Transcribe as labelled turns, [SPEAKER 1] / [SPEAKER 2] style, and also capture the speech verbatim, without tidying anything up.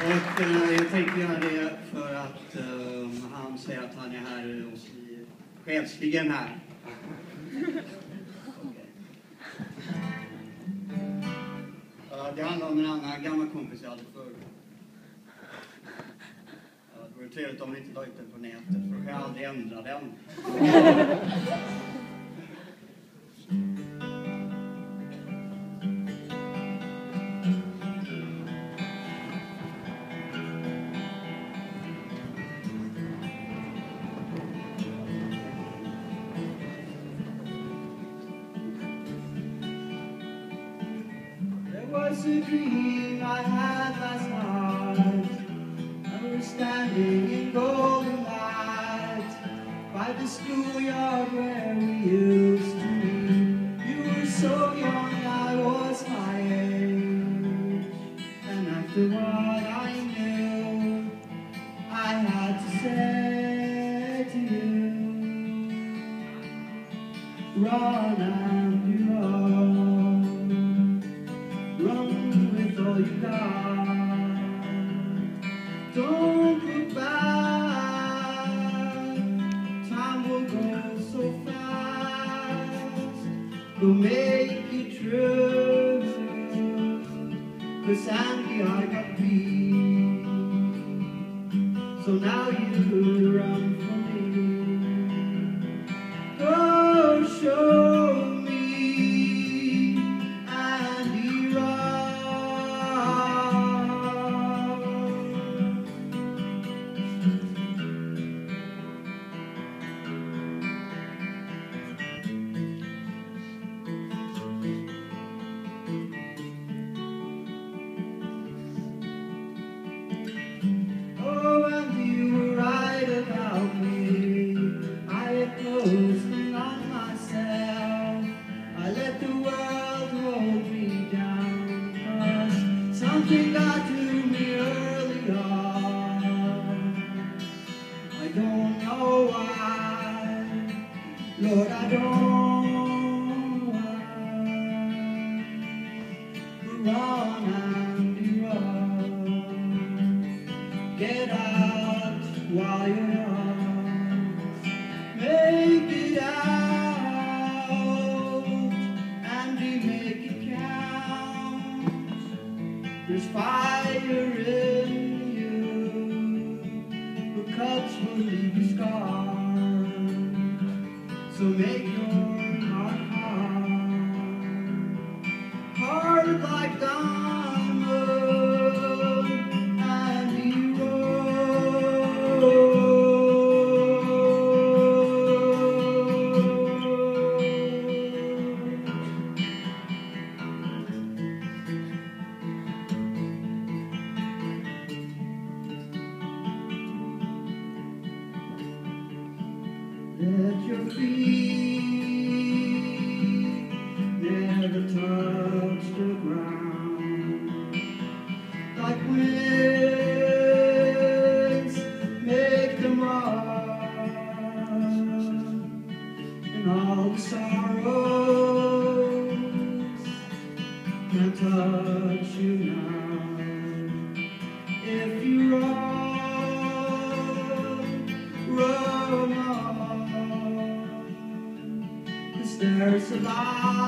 [SPEAKER 1] Och eh, jag tänkte göra det för att eh, han säger att han är här hos i själsligen här. Okay. Uh, det handlar om en annan gammal kompis jag hade förr. Uh, det vore trevligt om ni inte la ut den på nätet, för då kan jag aldrig ändra den. Was a dream I had last night. I was standing in golden light by the schoolyard where we used to meet. You were so young, I was my age, and after what I knew, I had to say to you, run and run. Run with all you got. Don't look back. Time will go so fast. Go make it true. 'Cause Andy, I got beat. So now you run for me. Go show me. Something got to me early on. I don't know why, Lord, I don't know why. Run and run. Get out while you're young. Make it out and make it count. There's fire in you, the cuts will leave you scarred. So make your heart hard, hard like diamond, and you roll. Let your feet never touch the ground. Like winds make them run, and all the sorrows can't touch you now. If you run, run on. There's a light